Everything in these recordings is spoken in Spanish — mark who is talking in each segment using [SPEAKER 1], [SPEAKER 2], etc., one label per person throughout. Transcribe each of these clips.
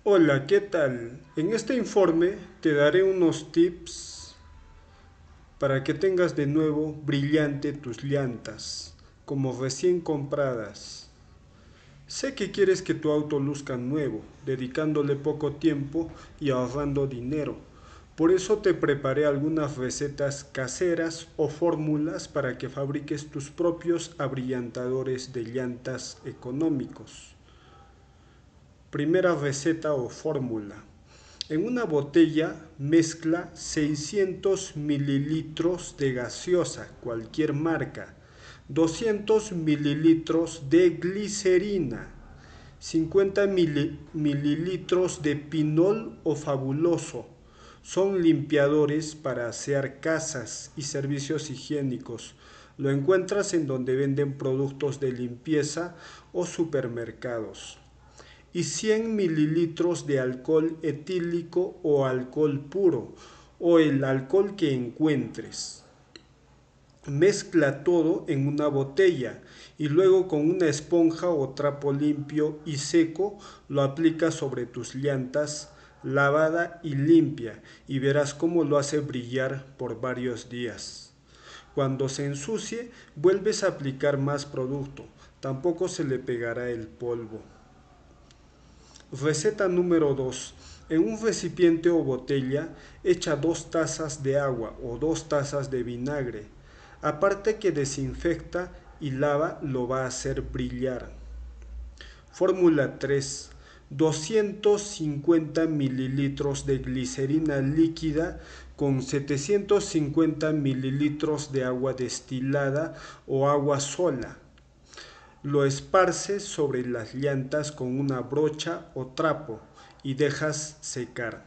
[SPEAKER 1] Hola, ¿qué tal? En este informe te daré unos tips para que tengas de nuevo brillante tus llantas, como recién compradas. Sé que quieres que tu auto luzca nuevo, dedicándole poco tiempo y ahorrando dinero. Por eso te preparé algunas recetas caseras o fórmulas para que fabriques tus propios abrillantadores de llantas económicos. Primera receta o fórmula. En una botella mezcla 600 mililitros de gaseosa, cualquier marca, 200 mililitros de glicerina, 50 mililitros de pinol o fabuloso. Son limpiadores para asear casas y servicios higiénicos. Lo encuentras en donde venden productos de limpieza o supermercados y 100 mililitros de alcohol etílico o alcohol puro o el alcohol que encuentres. Mezcla todo en una botella y luego con una esponja o trapo limpio y seco lo aplicas sobre tus llantas lavada y limpia y verás cómo lo hace brillar por varios días. Cuando se ensucie, vuelves a aplicar más producto, tampoco se le pegará el polvo. Receta número 2. En un recipiente o botella, echa 2 tazas de agua o 2 tazas de vinagre. Aparte que desinfecta y lava, lo va a hacer brillar. Fórmula 3. 250 mililitros de glicerina líquida con 750 mililitros de agua destilada o agua sola. Lo esparces sobre las llantas con una brocha o trapo y dejas secar.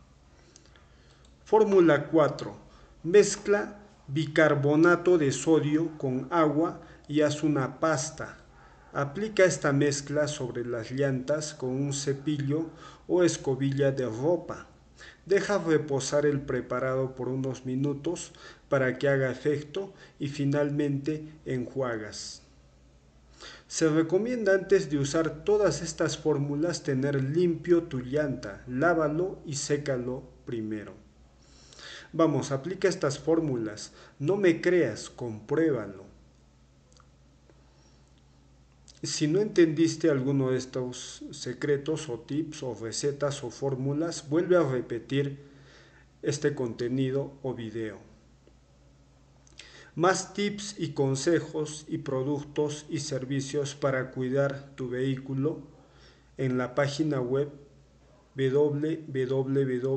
[SPEAKER 1] Fórmula 4. Mezcla bicarbonato de sodio con agua y haz una pasta. Aplica esta mezcla sobre las llantas con un cepillo o escobilla de ropa. Deja reposar el preparado por unos minutos para que haga efecto y finalmente enjuagas. Se recomienda antes de usar todas estas fórmulas tener limpio tu llanta, lávalo y sécalo primero. Vamos, aplica estas fórmulas, no me creas, compruébalo. Si no entendiste alguno de estos secretos o tips o recetas o fórmulas, vuelve a repetir este contenido o video. Más tips y consejos y productos y servicios para cuidar tu vehículo en la página web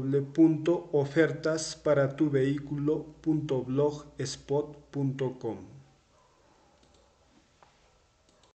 [SPEAKER 1] www.ofertasparatuvehiculo.blogspot.com.